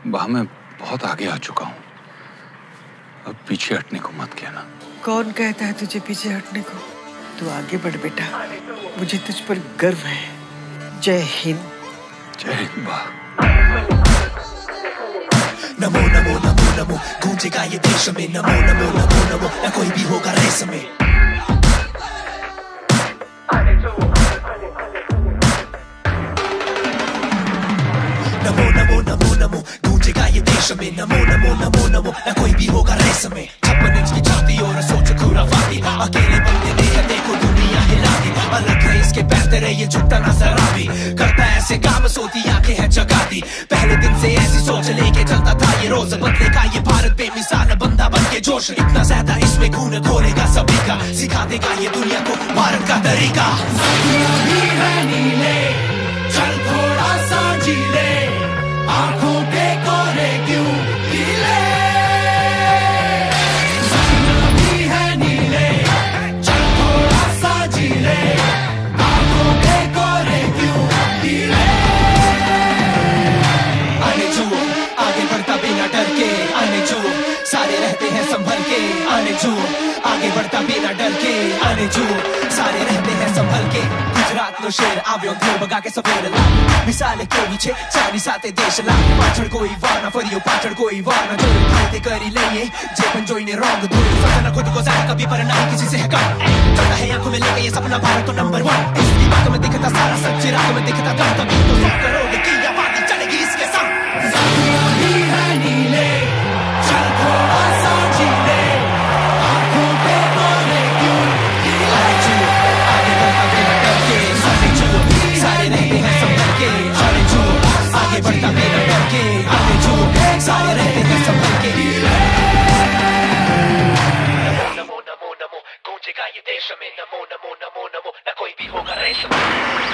वाह, मैं बहुत आगे आ चुका हूँ। अब पीछे हटने को मत कहना। कौन कहता है तुझे पीछे हटने को? तू आगे बढ़ बेटा, मुझे तुझ पर गर्व है। जय हिंद। जय हिंद वाह। नमो नमो नमो नमो गूंजेगा ये देश में, नमो नमो नमो नमो न कोई भी होगा रेस में। नमो नमो नमो नमो गूंजेगा ये देश में, नमो नमो नमो नमो न कोई भी होगा रेस में। 56 इंच की छाती और सोच खुराफाती, अकेले बंदे ने है देखो दुनिया हिला दी। अलग है इसके पैर तेरे ये झुकता नजर आवी, करता ऐसे काम सोती आंखें हैं जगाती। पहले दिन से ऐसी सोच लेके चलता था ये रोज, बदलेगा ये भारत बेमिसाल बंदा बन के जोश। इतना ज्यादा इसमें खून घोलेगा सभी का, सिखा देगा ये दुनिया को भारत का तरीका। नीले चल थोड़ा सा जीले, आंखों के कोरे क्यों नीले, सपना भी है नीले, चल थोड़ा सा जीले, आंखों के कोरे क्यों नीले। आने जो आगे बढ़ता बिना डर के, आने जो सारे रहते हैं संभल के, आने जो आगे बढ़ता बिना डर के, आने जो सारे रहते हैं संभल के। गुजरात नो शेर આવ્યો ધ્યો બગા કે સફેર લાલ, મિસાલે કેવી છે ચાની સાથે દેશ લાલ। પાછળ કોઈ વાર ના ફર્યો, પાછળ કોઈ વાર ના જોયું, ફાયદે કરી લઈએ જે પણ જોઈને રોંગ ધોયું। सपना खुद को ज़ाहिर कभी पर नहीं किसी से है कम, चलता है आंखों में लेके ये सपना भारत तो नंबर 1। इसकी बातों में दिखता सारा सच्ची रातों में दिखता दम, तभी तो 100 करोड़ की आबादी चलेगी इसके संग। सपना भी है नीले चल थोड़ा सा जीले, आंखों पे कोरे क्यों नीले। आगे बढ़ता बिना डर के, आने जो सारे रहते हैं संभल के, आने जो आगे बढ़ता बिना डर के, आने जो सारे रहते हैं संभल के। नमो नमो नमो गूंजेगा ये देश में, नमो नमो नमो नमो न कोई भी होगा रेस में।